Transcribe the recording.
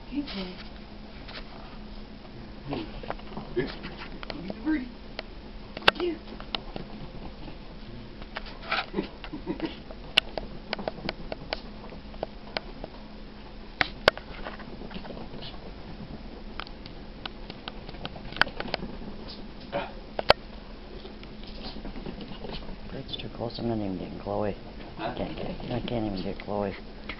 Hey, Chloe. Here's the birdie. Here. It's too close. I'm not even getting Chloe. Huh? I can't even get Chloe.